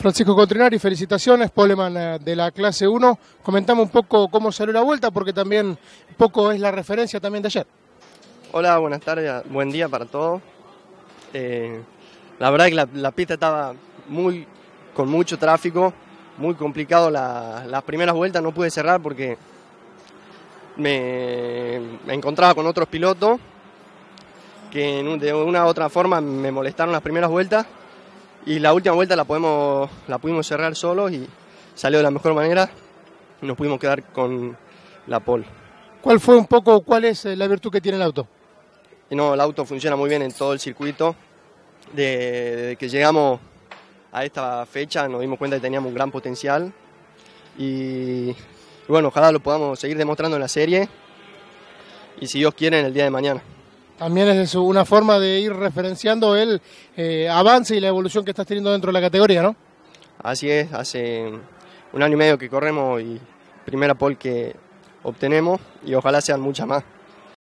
Francisco Contrinari, felicitaciones, poleman de la clase 1. Comentame un poco cómo salió la vuelta, porque también un poco es la referencia también de ayer. Hola, buenas tardes, buen día para todos. La verdad que la pista estaba con mucho tráfico, muy complicado las primeras vueltas, no pude cerrar porque me encontraba con otros pilotos que de una u otra forma me molestaron las primeras vueltas. Y la última vuelta la pudimos cerrar solos y salió de la mejor manera y nos pudimos quedar con la pole. ¿Cuál es la virtud que tiene el auto? No, el auto funciona muy bien en todo el circuito. Desde que llegamos a esta fecha nos dimos cuenta que teníamos un gran potencial y bueno, ojalá lo podamos seguir demostrando en la serie y si Dios quiere en el día de mañana. También es una forma de ir referenciando el avance y la evolución que estás teniendo dentro de la categoría, ¿no? Así es, hace 1 año y medio que corremos y primera pole que obtenemos y ojalá sean muchas más.